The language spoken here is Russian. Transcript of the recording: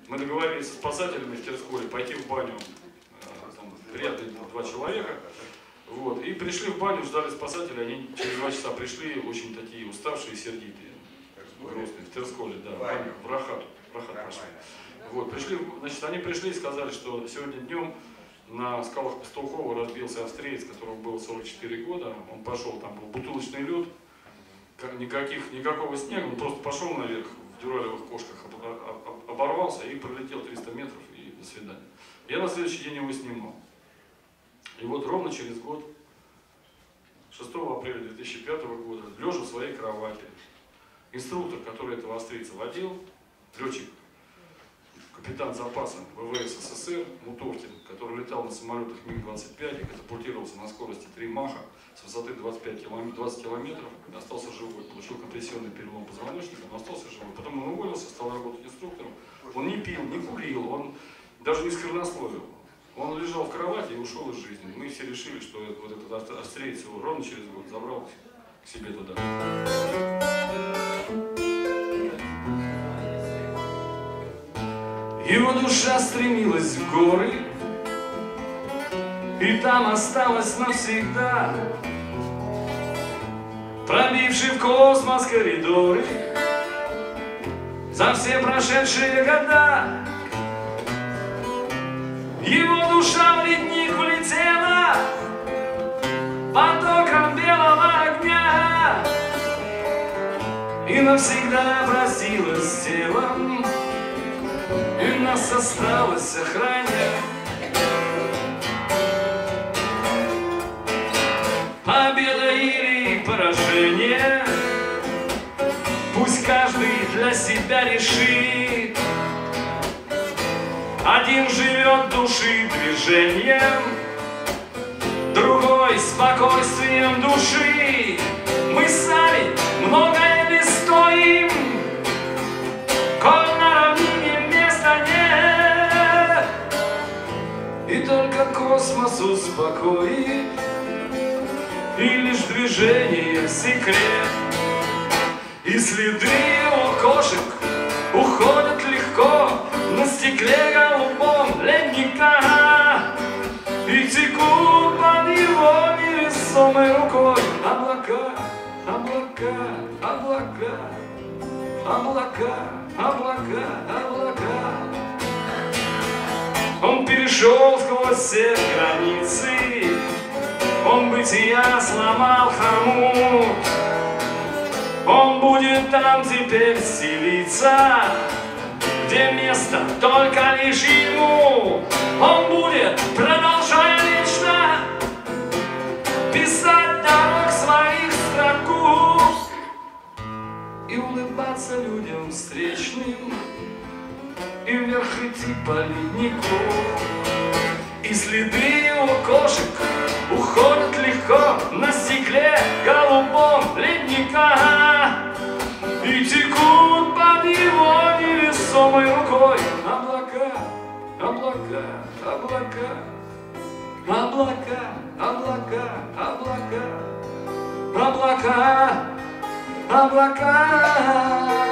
Мы договорились с спасателями в Терсколе пойти в баню, там, приятные 2 человека. Вот. И пришли в баню, ждали спасателей, они через 2 часа пришли, очень такие уставшие, сердитые, грустные, в Терсколе, да, в Рахат пошли. Вот, пришли, значит, они пришли и сказали, что сегодня днем на скалах Пастухова разбился австриец, которому было 44 года, он пошел, там был бутылочный лед, никакого снега, он просто пошел наверх в дюралевых кошках, оборвался и пролетел 300 метров и до свидания. Я на следующий день его снимал. И вот ровно через год, 6 апреля 2005 года, лежа в своей кровати, инструктор, который этого австрийца водил, летчик, капитан запаса ВВС СССР Мутовкин, который летал на самолетах МиГ-25 и катапультировался на скорости 3 маха с высоты 20 километров, остался живой, получил компрессионный перелом позвоночника, но остался живой. Потом он уволился, стал работать инструктором. Он не пил, не курил, он даже не сквернословил. Он лежал в кровати и ушел из жизни. Мы все решили, что вот этот австриец его ровно через год забрал к себе туда. Его душа стремилась в горы, и там осталась навсегда, пробивший в космос коридоры за все прошедшие года. Его душа в ледник влетела потоком белого огня и навсегда простилась с телом, и нас осталось охранять. Победа или поражение, пусть каждый для себя решит. Один живет души движением, другой спокойствием души. Мы сами многое не стоим, коль на равнине места нет, и только космос успокоит, и лишь движение секрет. И следы его кошек уходят легко на стекле голубом ледника, и текут под его невесомой рукой облака, облака, облака, облака, облака, облака. Он перешел сквозь все границы, он бытия сломал хомут. Он будет там теперь селиться, где место только лишь ему. Он будет, продолжая вечно, писать дорог своих строку и улыбаться людям встречным, и вверх идти по леднику. И следы его кошек уходят легко на стекле голубом ледника, и текут под его невесомой рукой облака, облака, облака, облака, облака, облака, облака, облака.